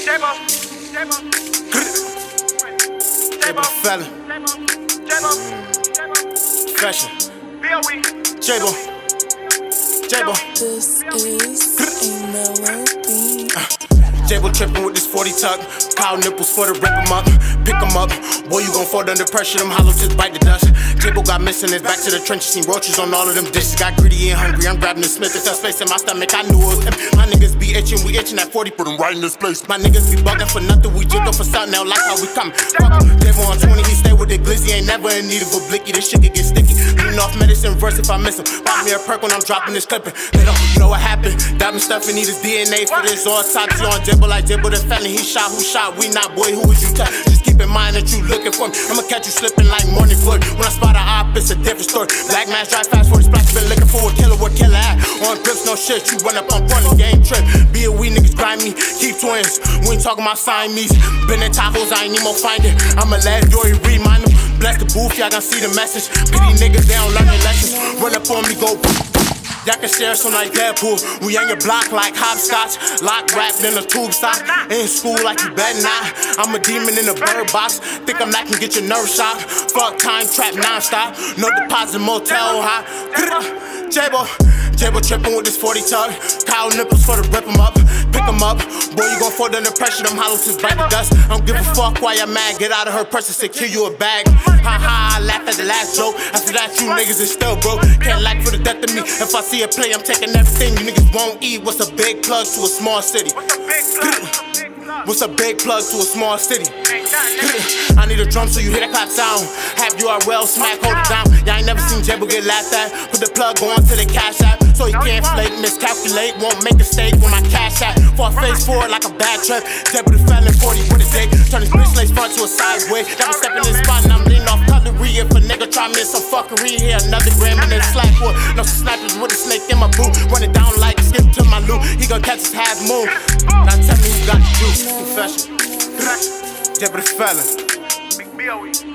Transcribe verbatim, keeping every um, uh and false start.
Dafelon. Fashion. J-Bo. J-Bo. This is a melody. J-Bo trippin' with this forty tuck. Cow nipples for the rip 'em up. Pick 'em up. Boy, you gon' fall under pressure. Them hollows just bite the dust. J-Bo got missing his back to the trenches. Seen roaches on all of them dishes. Got greedy and hungry. I'm grabbing the Smith. It's a space in my stomach. I knew it was him. My niggas be itching. We itching at forty. Put them right in this place. My niggas be bugging for nothing. We jiggle for something. Now like how we come. Fuck him. J-Bo on twenty. He stay with the glizzy. Ain't never in need of a blicky. This shit could get sticky. Leaning off medicine verse if I miss him. Buy me a perk when I'm dropping this clipping. They don't know what happened. Diamond stuff and need his D N A for this autopsy on J-Bo like J-Bo the felon. He shot who shot. We not, boy. Who is you touch? Just keep in mind that you looking for me. I'ma catch you slipping like morning glory. When I spot a op, it's a different story. Black man drive fast for the splash. Been looking for a killer, what killer at? On grips, no shit. You run up on front of game trip. Be a we niggas grimy. Keep twins. We ain't talking about Siamese. Been in tacos, I ain't need more finding. I'ma let Dory remind them. Bless the booth, y'all gon' see the message. Pity niggas, they don't learn their lessons. Run up on me, go. Y'all can share some like Deadpool. We on your block like hopscotch. Lock wrapped in a tube sock. In school like you better not. I'm a demon in a bird box. Think I'm not gonna get your nerve shot. Fuck time trap non-stop. No deposit motel high. J-Bo. J-Bo trippin' with this forty tuck. Cow nipples for the rip 'em up. Pick 'em up. Boy, you gon' fall under pressure. Them hollows just bite the dust. I don't give a fuck why you're mad. Get out of her purse and say kill you a bag. Ha ha, I laugh at the last joke. After that, you niggas is still broke. Can't lack for the death of me. If I see a play, I'm taking everything. You niggas won't eat. What's a big plug to a small city? What's a big plug to a small city? I need a drum so you hear that clap sound. Have U R L, smack, hold it down. Y'all ain't never seen J-Bo get laughed at. Put the plug on to the cash app. So he can't flake, miscalculate, won't make a mistake when my cash app. For a face forward like a bad trip. J-Bo the felon, forty with a dick. Turn his bitch lace front to a sideway. Got me stepping in the spot and I'm leaning off cutlery. If a nigga try me in some fuckery, here another gram in this slack wood. No snipers with a snake in my boot. Run it down like skip to my loot. He gon' catch his half moon. Now tell me who got the juice. Confession. J-Bo the felon.